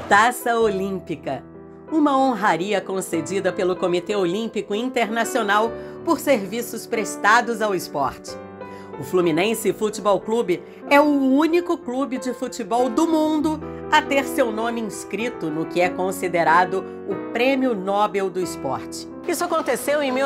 Taça Olímpica, uma honraria concedida pelo Comitê Olímpico Internacional por serviços prestados ao esporte. O Fluminense Futebol Clube é o único clube de futebol do mundo a ter seu nome inscrito no que é considerado o Prêmio Nobel do Esporte. Isso aconteceu em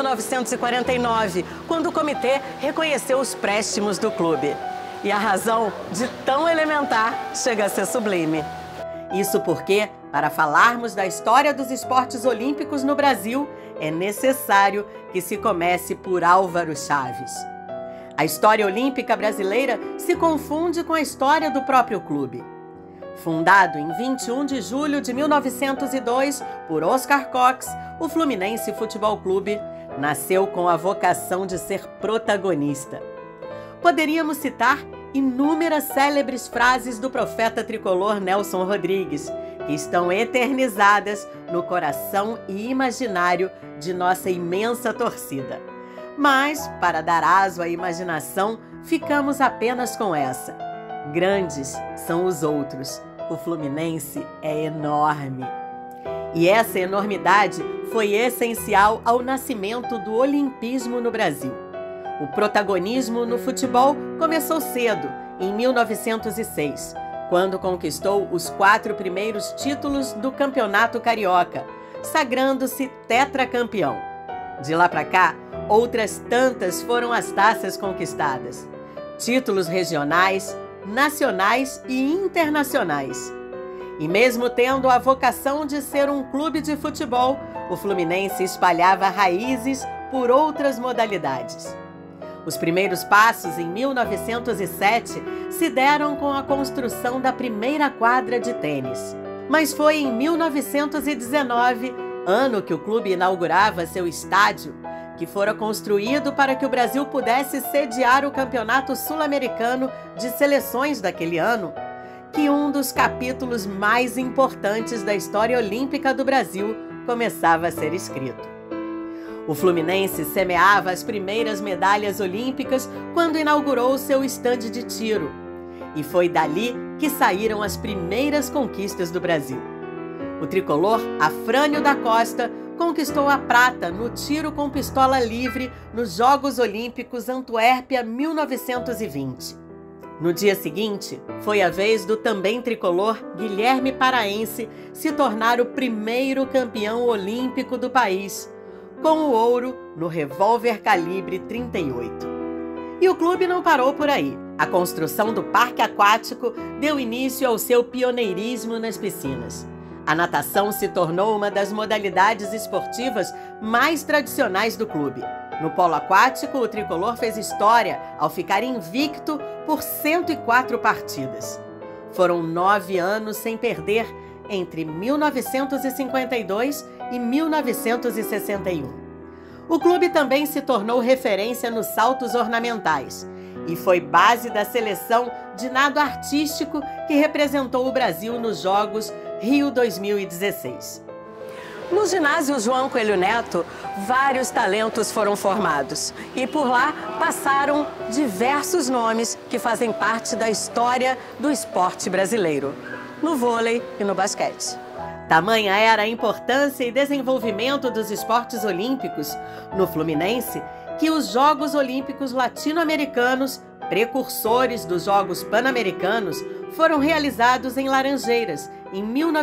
1949, quando o comitê reconheceu os préstimos do clube. E a razão de tão elementar chega a ser sublime. Isso porque, para falarmos da história dos esportes olímpicos no Brasil, é necessário que se comece por Álvaro Chaves. A história olímpica brasileira se confunde com a história do próprio clube. Fundado em 21 de julho de 1902 por Oscar Cox, o Fluminense Futebol Clube nasceu com a vocação de ser protagonista. Poderíamos citar inúmeras célebres frases do profeta tricolor Nelson Rodrigues, que estão eternizadas no coração e imaginário de nossa imensa torcida. Mas, para dar aso à imaginação, ficamos apenas com essa. Grandes são os outros. O Fluminense é enorme. E essa enormidade foi essencial ao nascimento do olimpismo no Brasil. O protagonismo no futebol começou cedo, em 1906, quando conquistou os 4 primeiros títulos do Campeonato Carioca, sagrando-se tetracampeão. De lá para cá, outras tantas foram as taças conquistadas. Títulos regionais, nacionais e internacionais. E mesmo tendo a vocação de ser um clube de futebol, o Fluminense espalhava raízes por outras modalidades. Os primeiros passos, em 1907, se deram com a construção da primeira quadra de tênis. Mas foi em 1919, ano que o clube inaugurava seu estádio, que fora construído para que o Brasil pudesse sediar o Campeonato Sul-Americano de Seleções daquele ano, que um dos capítulos mais importantes da história olímpica do Brasil começava a ser escrito. O Fluminense semeava as primeiras medalhas olímpicas quando inaugurou seu estande de tiro. E foi dali que saíram as primeiras conquistas do Brasil. O tricolor Afrânio da Costa conquistou a prata no tiro com pistola livre nos Jogos Olímpicos Antuérpia 1920. No dia seguinte, foi a vez do também tricolor Guilherme Paraense se tornar o primeiro campeão olímpico do país, com o ouro no revólver calibre 38. E o clube não parou por aí. A construção do parque aquático deu início ao seu pioneirismo nas piscinas. A natação se tornou uma das modalidades esportivas mais tradicionais do clube. No polo aquático, o tricolor fez história ao ficar invicto por 104 partidas. Foram 9 anos sem perder entre 1952 e 1961. O clube também se tornou referência nos saltos ornamentais e foi base da seleção de nado artístico que representou o Brasil nos Jogos Rio 2016. No ginásio João Coelho Neto, vários talentos foram formados e por lá passaram diversos nomes que fazem parte da história do esporte brasileiro, no vôlei e no basquete. Tamanha era a importância e desenvolvimento dos esportes olímpicos no Fluminense que os Jogos Olímpicos Latino-Americanos, precursores dos Jogos Pan-Americanos, foram realizados em Laranjeiras, em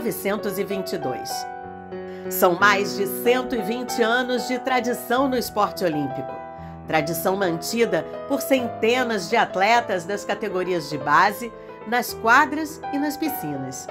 1922. São mais de 120 anos de tradição no esporte olímpico. Tradição mantida por centenas de atletas das categorias de base, nas quadras e nas piscinas.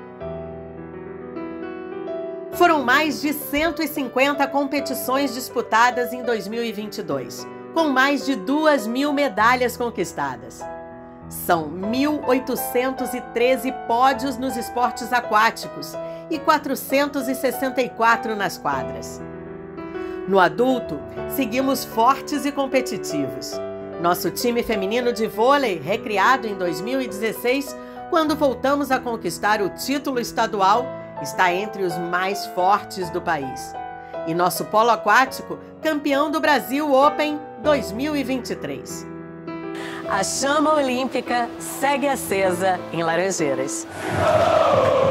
Foram mais de 150 competições disputadas em 2022, com mais de 2.000 medalhas conquistadas. São 1.813 pódios nos esportes aquáticos e 464 nas quadras. No adulto, seguimos fortes e competitivos. Nosso time feminino de vôlei, recriado em 2016, quando voltamos a conquistar o título estadual, está entre os mais fortes do país. E nosso polo aquático, campeão do Brasil Open 2023. A chama olímpica segue acesa em Laranjeiras.